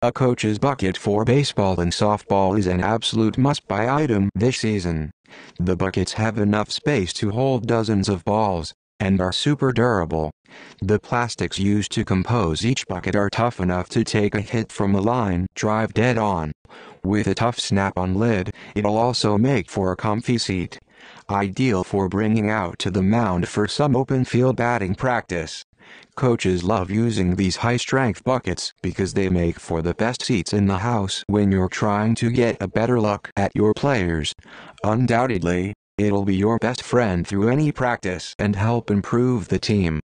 A coach's bucket for baseball and softball is an absolute must-buy item this season. The buckets have enough space to hold dozens of balls, and are super durable. The plastics used to compose each bucket are tough enough to take a hit from a line drive dead on. With a tough snap-on lid, it'll also make for a comfy seat. Ideal for bringing out to the mound for some open field batting practice. Coaches love using these high-strength buckets because they make for the best seats in the house when you're trying to get a better look at your players. Undoubtedly, it'll be your best friend through any practice and help improve the team.